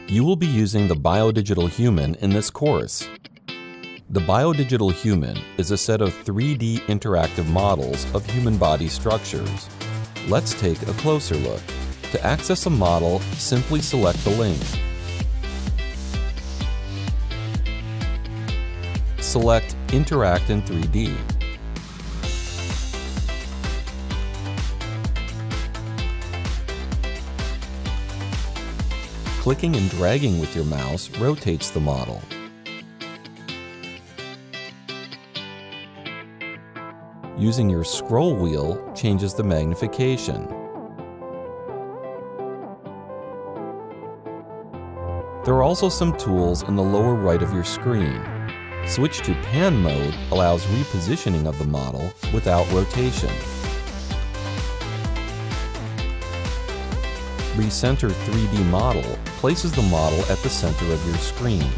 You will be using the Biodigital Human in this course. The Biodigital Human is a set of 3D interactive models of human body structures. Let's take a closer look. To access a model, simply select the link. Select Interact in 3D. Clicking and dragging with your mouse rotates the model. Using your scroll wheel changes the magnification. There are also some tools in the lower right of your screen. Switch to Pan mode allows repositioning of the model without rotation. Recenter 3D Model places the model at the center of your screen.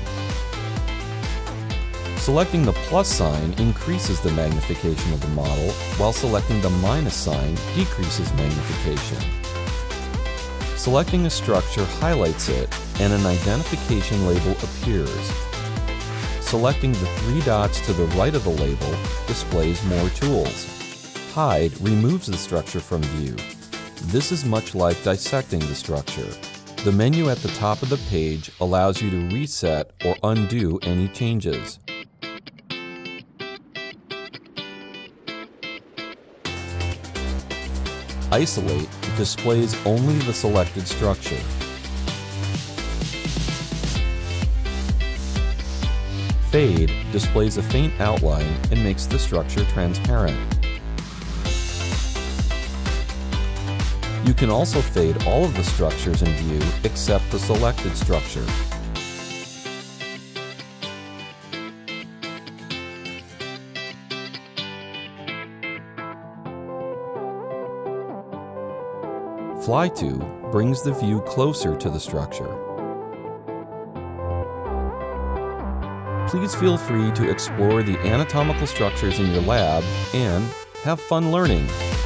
Selecting the plus sign increases the magnification of the model, while selecting the minus sign decreases magnification. Selecting a structure highlights it, and an identification label appears. Selecting the three dots to the right of the label displays more tools. Hide removes the structure from view. This is much like dissecting the structure. The menu at the top of the page allows you to reset or undo any changes. Isolate displays only the selected structure. Fade displays a faint outline and makes the structure transparent. You can also fade all of the structures in view except the selected structure. Fly to brings the view closer to the structure. Please feel free to explore the anatomical structures in your lab and have fun learning.